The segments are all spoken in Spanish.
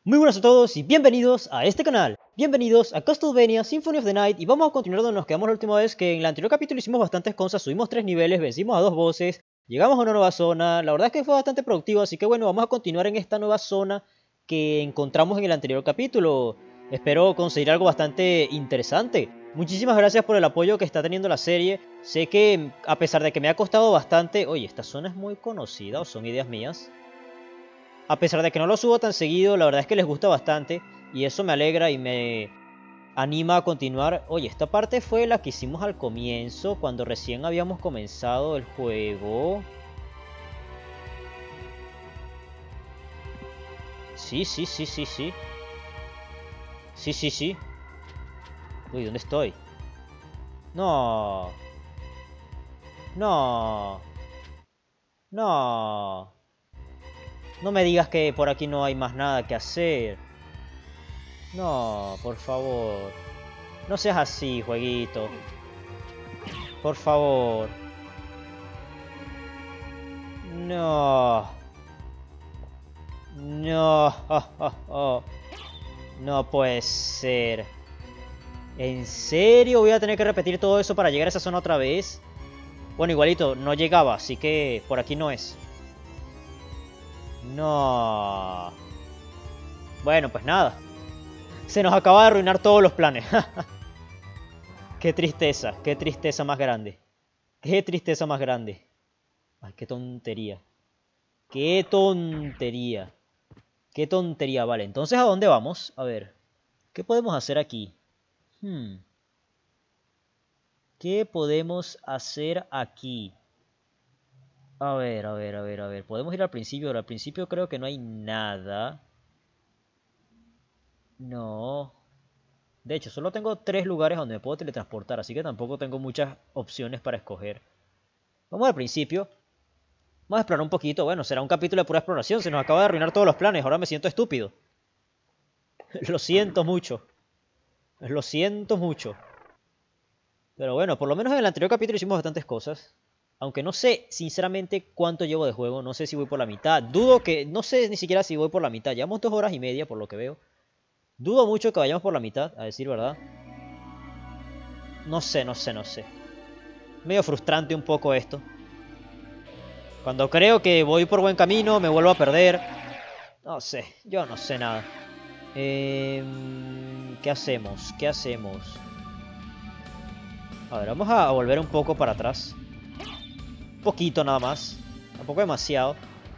Muy buenas a todos y bienvenidos a este canal. Bienvenidos a Castlevania Symphony of the Night y vamos a continuar donde nos quedamos la última vez, que en el anterior capítulo hicimos bastantes cosas, subimos 3 niveles, vencimos a 2 bosses, llegamos a una nueva zona, la verdad es que fue bastante productivo, así que bueno, vamos a continuar en esta nueva zona que encontramos en el anterior capítulo. Espero conseguir algo bastante interesante. Muchísimas gracias por el apoyo que está teniendo la serie. Sé que a pesar de que me ha costado bastante... Oye, esta zona es muy conocida, ¿o son ideas mías? A pesar de que no lo subo tan seguido, la verdad es que les gusta bastante y eso me alegra y me anima a continuar. Oye, esta parte fue la que hicimos al comienzo, cuando recién habíamos comenzado el juego. Sí. Sí. Uy, ¿dónde estoy? No. No. No. No me digas que por aquí no hay más nada que hacer. No, por favor. No seas así, jueguito. Por favor. No. No. No puede ser. ¿En serio voy a tener que repetir todo eso para llegar a esa zona otra vez? Bueno, igualito, no llegaba, así que por aquí no es. No. Bueno, pues nada. Se nos acaba de arruinar todos los planes. qué tristeza más grande. Qué tristeza más grande. Ay, qué tontería. Qué tontería. Qué tontería, vale. Entonces, ¿a dónde vamos? A ver. ¿Qué podemos hacer aquí? ¿Qué podemos hacer aquí? A ver. Podemos ir al principio, pero al principio creo que no hay nada. No. De hecho, solo tengo 3 lugares donde me puedo teletransportar, así que tampoco tengo muchas opciones para escoger. Vamos al principio. Vamos a explorar un poquito. Bueno, será un capítulo de pura exploración. Se nos acaba de arruinar todos los planes. Ahora me siento estúpido. Lo siento mucho. Lo siento mucho. Pero bueno, por lo menos en el anterior capítulo hicimos bastantes cosas. Aunque no sé, sinceramente, cuánto llevo de juego. No sé si voy por la mitad. Dudo que... No sé ni siquiera si voy por la mitad. Llevamos 2 horas y media, por lo que veo. Dudo mucho que vayamos por la mitad, a decir verdad. No sé. Medio frustrante un poco esto. Cuando creo que voy por buen camino, me vuelvo a perder. No sé, yo no sé nada. ¿Qué hacemos? A ver, vamos a volver un poco para atrás. Un poquito nada más. Tampoco demasiado.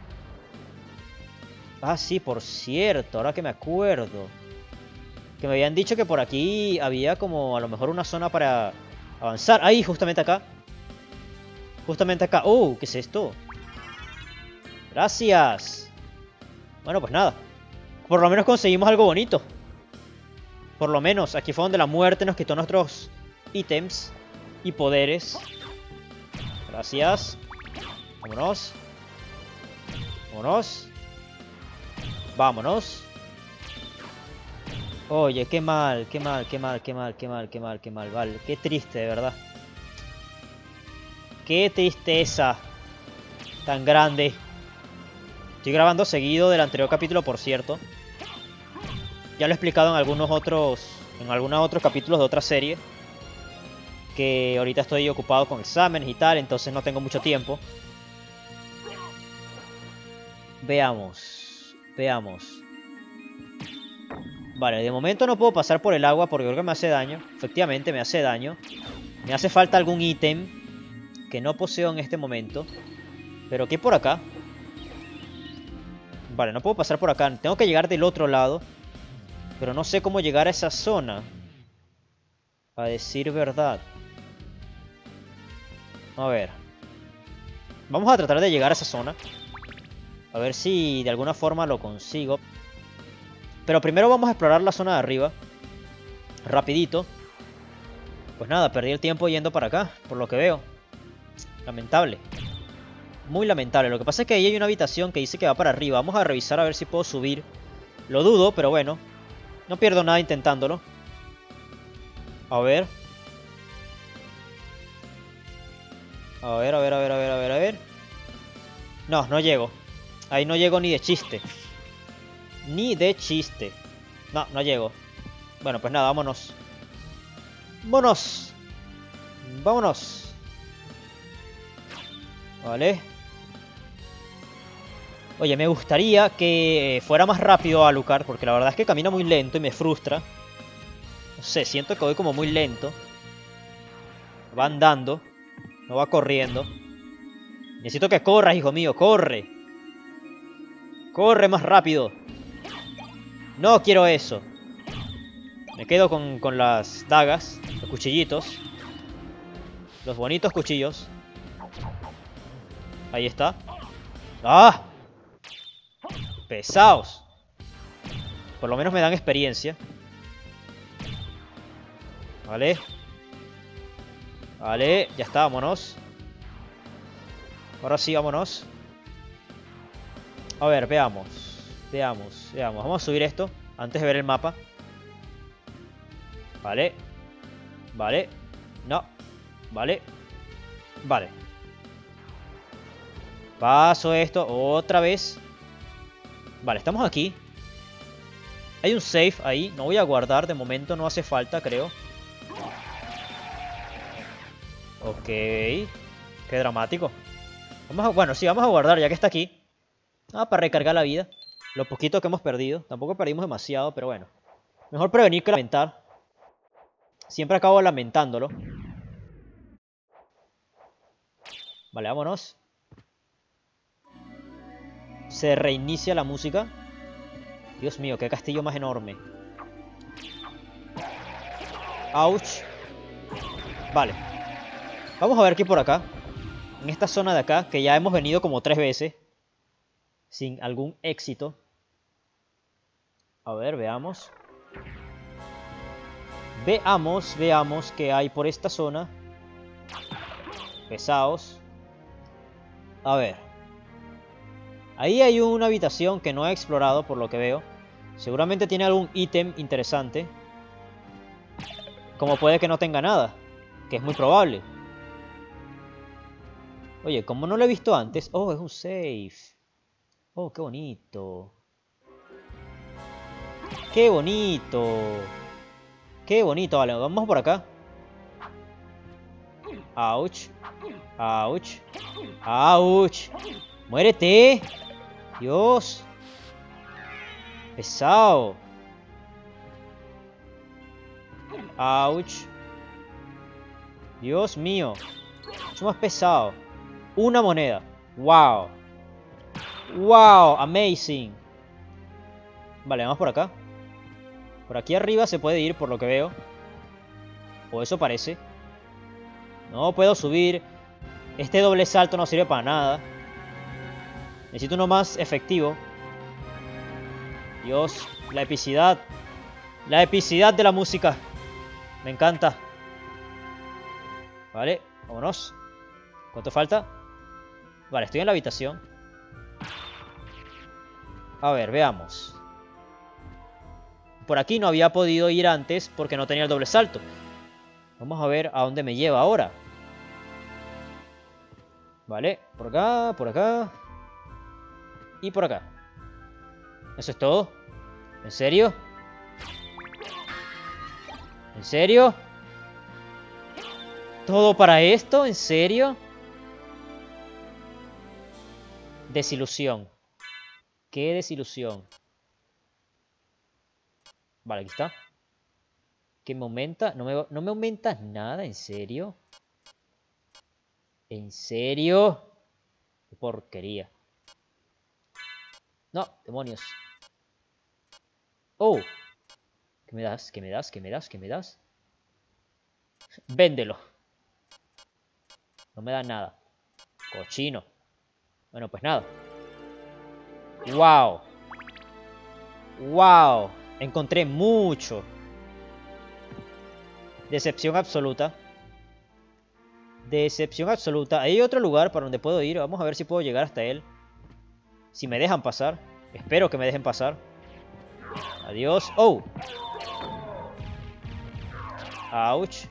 Ah, sí, por cierto, ahora que me acuerdo. Que me habían dicho que por aquí había como a lo mejor una zona para avanzar. Ahí, justamente acá. Justamente acá. Oh, ¿qué es esto? Gracias. Bueno, pues nada. Por lo menos conseguimos algo bonito. Por lo menos, aquí fue donde la muerte nos quitó nuestros ítems y poderes. Gracias. Vámonos. Vámonos. Oye, qué mal. Vale, qué triste, de verdad. Qué tristeza tan grande. Estoy grabando seguido del anterior capítulo, por cierto. Ya lo he explicado en algunos otros capítulos de otra serie. Que ahorita estoy ocupado con exámenes y tal, entonces no tengo mucho tiempo. Veamos. Vale, de momento no puedo pasar por el agua porque creo que me hace daño. Efectivamente, me hace daño. Me hace falta algún ítem que no poseo en este momento. Pero ¿qué hay por acá? Vale, no puedo pasar por acá. Tengo que llegar del otro lado. Pero no sé cómo llegar a esa zona. A decir verdad. A ver. Vamos a tratar de llegar a esa zona. A ver si de alguna forma lo consigo. Pero primero vamos a explorar la zona de arriba. Rapidito. Pues nada, perdí el tiempo yendo para acá, por lo que veo. Lamentable. Muy lamentable. Lo que pasa es que ahí hay una habitación que dice que va para arriba. Vamos a revisar a ver si puedo subir. Lo dudo, pero bueno. No pierdo nada intentándolo. A ver. A ver. No, no llego. Ahí no llego ni de chiste. Ni de chiste. No, no llego. Bueno, pues nada, vámonos. ¡Vámonos! ¡Vámonos! Vale. Oye, me gustaría que fuera más rápido Alucard, porque la verdad es que camina muy lento y me frustra. No sé, siento que voy como muy lento. Va andando, no va corriendo. Necesito que corras, hijo mío, corre. Corre más rápido. No quiero eso. Me quedo con las dagas, los cuchillitos. Los bonitos cuchillos. Ahí está. ¡Ah! Pesados. Por lo menos me dan experiencia. Vale. Vale, ya está, vámonos. Ahora sí, vámonos. A ver, veamos. Veamos. Vamos a subir esto antes de ver el mapa. Vale. Vale. No. Vale. Vale. Paso esto otra vez. Vale, estamos aquí. Hay un save ahí. No voy a guardar. De momento no hace falta, creo. Ok. Qué dramático. Bueno, sí, vamos a guardar ya que está aquí. Para recargar la vida. Lo poquito que hemos perdido. Tampoco perdimos demasiado, pero bueno. Mejor prevenir que lamentar. Siempre acabo lamentándolo. Vale, vámonos. Se reinicia la música. Dios mío, qué castillo más enorme. Ouch. Vale. Vamos a ver qué hay por acá. En esta zona de acá, que ya hemos venido como 3 veces. Sin algún éxito. A ver, veamos. Veamos qué hay por esta zona. Pesados. A ver. Ahí hay una habitación que no he explorado por lo que veo. Seguramente tiene algún ítem interesante. Como puede que no tenga nada. Que es muy probable. Oye, como no lo he visto antes. Oh, es un save. Oh, qué bonito. Qué bonito. Qué bonito. Vale, vamos por acá. Ouch. Ouch. Ouch. Muérete. Dios. Pesado. Ouch. Dios mío. Mucho más pesado. Una moneda. Wow. Wow. Amazing. Vale, vamos por acá. Por aquí arriba se puede ir por lo que veo. O eso parece. No puedo subir. Este doble salto no sirve para nada. Necesito uno más efectivo. Dios, la epicidad. La epicidad de la música. Me encanta. Vale, vámonos. ¿Cuánto falta? Vale, estoy en la habitación. A ver, veamos. Por aquí no había podido ir antes porque no tenía el doble salto. Vamos a ver a dónde me lleva ahora. Vale, por acá. Y por acá. ¿Eso es todo? ¿En serio? ¿En serio? ¿Todo para esto? ¿En serio? Desilusión. Qué desilusión. Vale, aquí está. ¿Qué me aumenta? No me aumenta nada, ¿en serio? ¿En serio? Qué porquería. No, demonios. Oh. ¿Qué me das? ¿Qué me das? ¿Qué me das? ¿Qué me das? Véndelo. No me da nada. Cochino. Bueno, pues nada. Wow. Wow. Encontré mucho. Decepción absoluta. Decepción absoluta. Hay otro lugar para donde puedo ir. Vamos a ver si puedo llegar hasta él. Si me dejan pasar. Espero que me dejen pasar. Adiós. Oh. Ouch.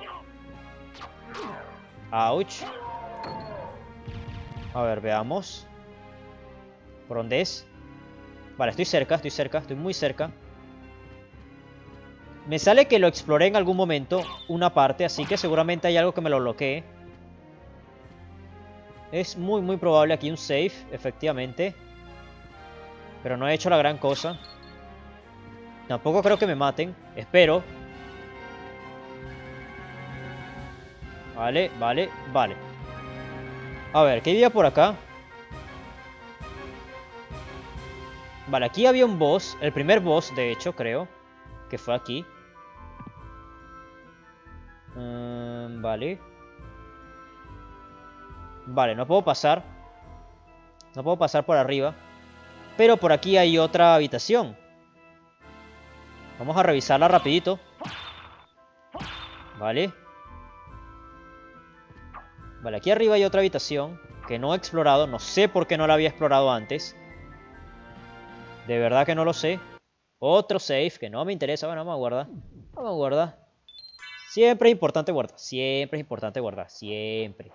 Ouch. A ver, veamos. ¿Por dónde es? Vale, estoy muy cerca. Me sale que lo exploré en algún momento, una parte, así que seguramente hay algo que me lo bloquee. Es muy probable aquí un save, efectivamente. Pero no he hecho la gran cosa. Tampoco creo que me maten. Espero. Vale. A ver, ¿qué había por acá? Vale, aquí había un boss. El primer boss, de hecho, creo. Que fue aquí. Vale. Vale, no puedo pasar. No puedo pasar por arriba. Pero por aquí hay otra habitación. Vamos a revisarla rapidito. Vale. Vale, aquí arriba hay otra habitación que no he explorado. No sé por qué no la había explorado antes. De verdad que no lo sé. Otro save que no me interesa. Bueno, vamos a guardar. Vamos a guardar. Siempre es importante guardar. Siempre es importante guardar. Siempre.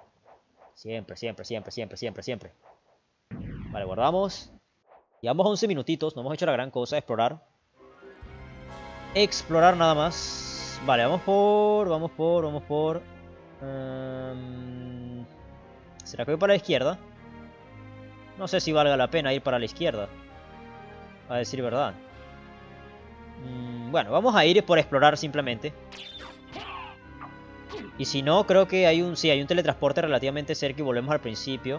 Siempre. Vale, guardamos. Llevamos 11 minutitos. No hemos hecho la gran cosa de explorar. Explorar nada más. Vale, vamos por... ¿Será que voy para la izquierda? No sé si valga la pena ir para la izquierda. A decir verdad. Bueno, vamos a ir por explorar simplemente. Y si no, creo que hay un... Sí, hay un teletransporte relativamente cerca y volvemos al principio.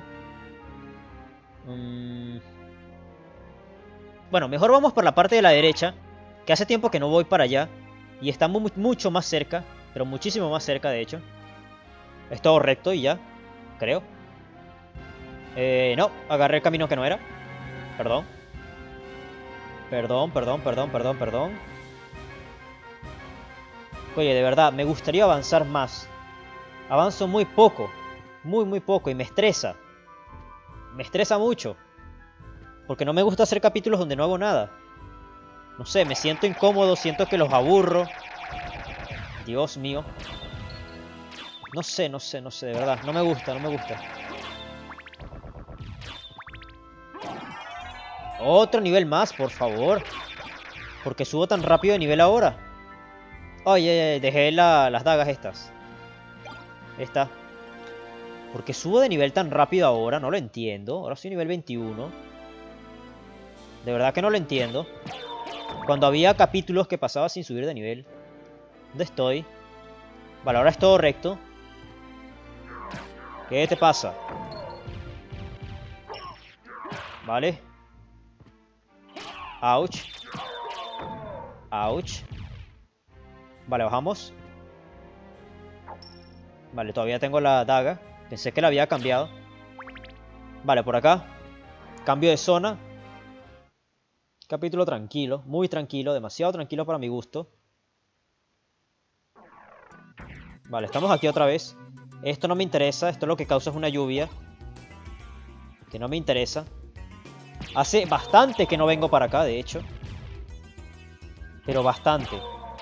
Bueno, mejor vamos por la parte de la derecha. Que hace tiempo que no voy para allá. Y estamos mucho más cerca. Pero muchísimo más cerca, de hecho. Es todo recto y ya. Creo. No, agarré el camino que no era. Perdón. Perdón. Oye, de verdad, me gustaría avanzar más. Avanzo muy poco. Muy poco. Y me estresa. Me estresa mucho. Porque no me gusta hacer capítulos donde no hago nada. No sé, me siento incómodo. Siento que los aburro. Dios mío. No sé, de verdad. No me gusta. Otro nivel más, por favor. ¿Por qué subo tan rápido de nivel ahora? Oye, dejé las dagas estas. Esta. ¿Por qué subo de nivel tan rápido ahora? No lo entiendo. Ahora soy nivel 21. De verdad que no lo entiendo. Cuando había capítulos que pasaba sin subir de nivel. ¿Dónde estoy? Vale, ahora es todo recto. ¿Qué te pasa? Vale. Ouch. Vale, bajamos. Vale, todavía tengo la daga. Pensé que la había cambiado. Vale, por acá. Cambio de zona. Capítulo tranquilo. Muy tranquilo. Demasiado tranquilo para mi gusto. Vale, estamos aquí otra vez. Esto no me interesa. Esto lo que causa es una lluvia. Que no me interesa. Hace bastante que no vengo para acá, de hecho. Pero bastante.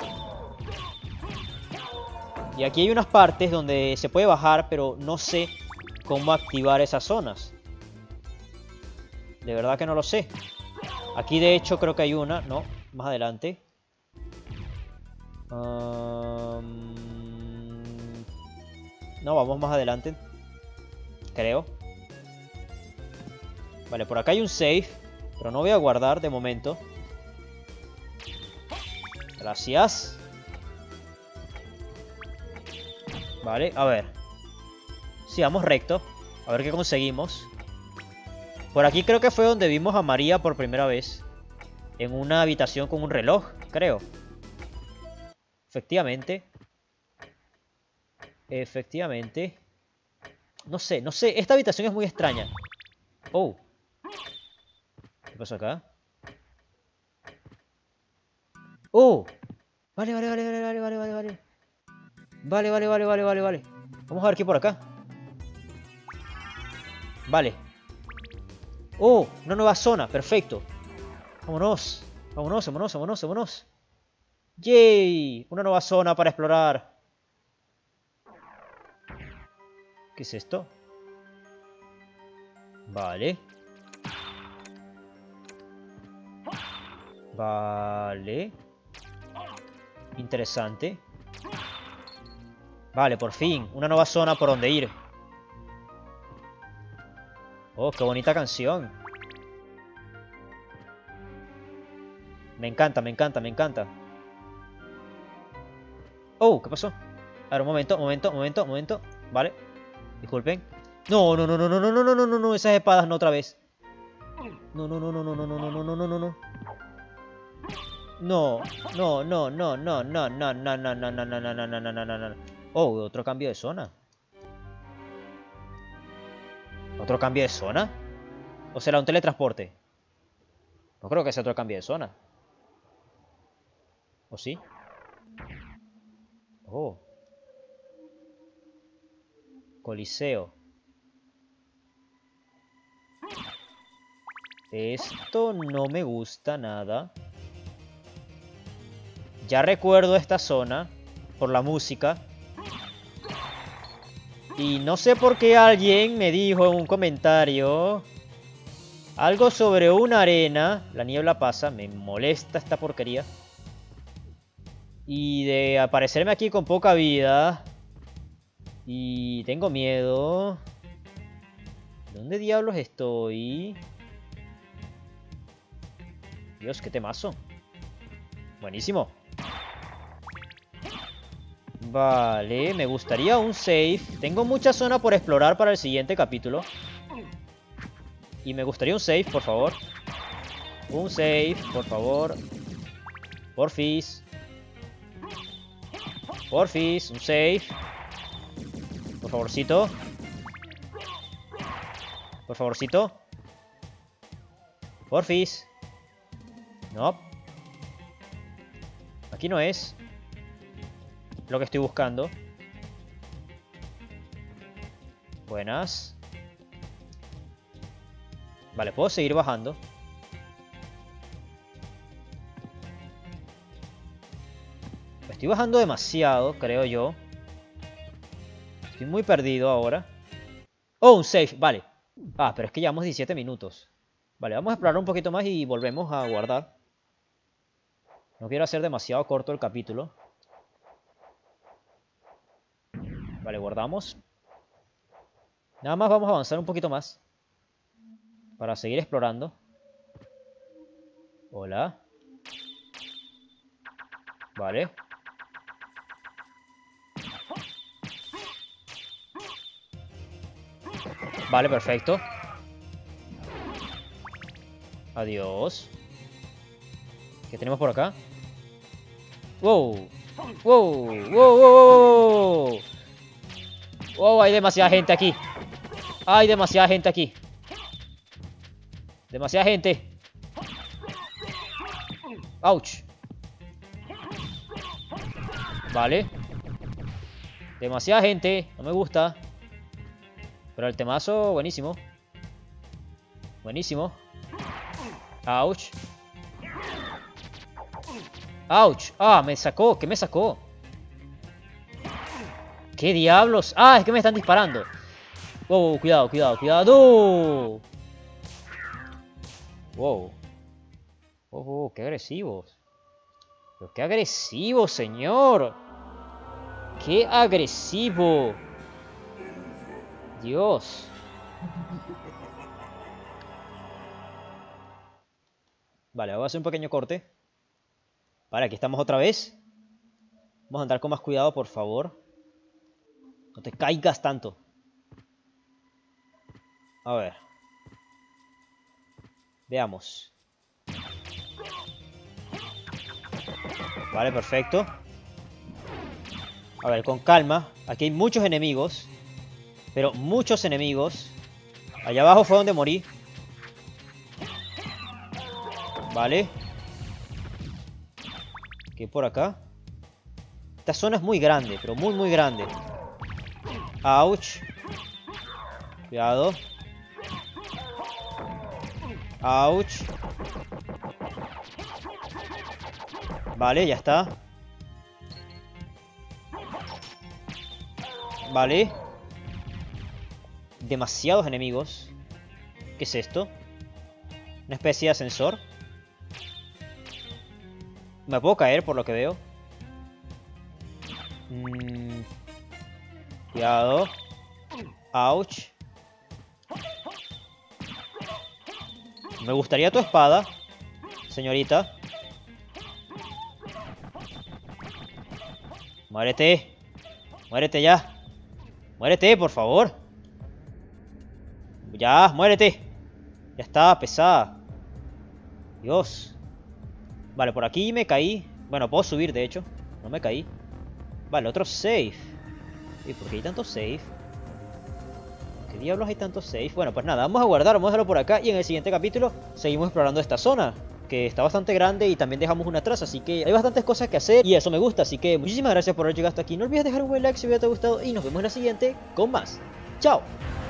Y aquí hay unas partes donde se puede bajar, pero no sé cómo activar esas zonas. De verdad que no lo sé. Aquí de hecho creo que hay una. No, más adelante. No, vamos más adelante. Creo. Vale, por acá hay un save. Pero no voy a guardar de momento. Gracias. Vale, a ver. Sí, vamos recto. A ver qué conseguimos. Por aquí creo que fue donde vimos a María por primera vez. En una habitación con un reloj, creo. Efectivamente. No sé. Esta habitación es muy extraña. Oh. ¿Qué pasó acá? Oh. Vale. Vale. Vamos a ver qué hay por acá. Vale. Oh, una nueva zona. Perfecto. Vámonos. ¡Yay! Una nueva zona para explorar. ¿Qué es esto? Vale. Vale. Interesante. Vale, por fin. Una nueva zona por donde ir. Oh, qué bonita canción. Me encanta, me encanta, me encanta. Oh, ¿qué pasó? A ver, un momento, un momento, un momento, un momento. Vale. Disculpen. No, no, no, no, no, no, no, no, no, no, no, esas espadas no otra vez. No, no, no, no, no, no, no, no, no, no, no, no. No, no, no, no, no, no, no, no, no, no, no, no, no, no, no, no, no, no, no. Oh, otro cambio de zona. ¿Otro cambio de zona? ¿O será un teletransporte? No creo que sea otro cambio de zona. ¿O sí? Oh. Coliseo. Esto no me gusta nada. Ya recuerdo esta zona por la música. Y no sé por qué alguien me dijo en un comentario algo sobre una arena. La niebla pasa, me molesta esta porquería. Y de aparecerme aquí con poca vida. Y tengo miedo. ¿Dónde diablos estoy? Dios, qué temazo. Buenísimo. Vale, me gustaría un save. Tengo mucha zona por explorar para el siguiente capítulo. Y me gustaría un save, por favor. Un save, por favor. Porfis. Porfis, un save. Por favorcito. Por favorcito. Porfis. No. Aquí no es lo que estoy buscando. Buenas. Vale, puedo seguir bajando. Estoy bajando demasiado, creo yo. Estoy muy perdido ahora. Oh, un save, vale. Ah, pero es que llevamos 17 minutos. Vale, vamos a explorar un poquito más y volvemos a guardar. No quiero hacer demasiado corto el capítulo. Vale, guardamos. Nada más vamos a avanzar un poquito más. Para seguir explorando. Hola. Vale. Vale, perfecto. Adiós. ¿Qué tenemos por acá? ¡Wow! ¡Wow! ¡Wow! ¡Wow! ¡Wow! ¡Wow! Hay demasiada gente aquí. Hay demasiada gente aquí. Demasiada gente. ¡Auch! Vale. Demasiada gente. No me gusta. Pero el temazo, buenísimo. Buenísimo. ¡Auch! ¡Auch! ¡Ah! Me sacó. ¿Qué me sacó? ¿Qué diablos? ¡Ah! Es que me están disparando. Wow, cuidado, cuidado, cuidado. Wow. Oh, qué agresivos. Pero qué agresivo, señor. Qué agresivo. Dios. Vale, voy a hacer un pequeño corte. Vale, aquí estamos otra vez. Vamos a andar con más cuidado, por favor. No te caigas tanto. A ver. Veamos. Vale, perfecto. A ver, con calma. Aquí hay muchos enemigos. Pero muchos enemigos. Allá abajo fue donde morí. Vale. ¿Qué hay por acá? Esta zona es muy grande, pero muy, muy grande. Ouch. Cuidado. Ouch. Vale, ya está. Vale. Demasiados enemigos. ¿Qué es esto? Una especie de ascensor. Me puedo caer por lo que veo. Cuidado. Ouch. Me gustaría tu espada, señorita. Muérete. Muérete ya. Muérete, por favor. Ya, muérete. Ya está, pesada. Dios. Vale, por aquí me caí. Bueno, puedo subir, de hecho. No me caí. Vale, otro save. ¿Y por qué hay tantos save? ¿Qué diablos hay tantos save? Bueno, pues nada, vamos a guardar, vamos a dejarlo por acá. Y en el siguiente capítulo seguimos explorando esta zona, que está bastante grande y también dejamos una traza. Así que hay bastantes cosas que hacer y eso me gusta. Así que muchísimas gracias por haber llegado hasta aquí. No olvides dejar un buen like si te ha gustado y nos vemos en la siguiente con más. ¡Chao!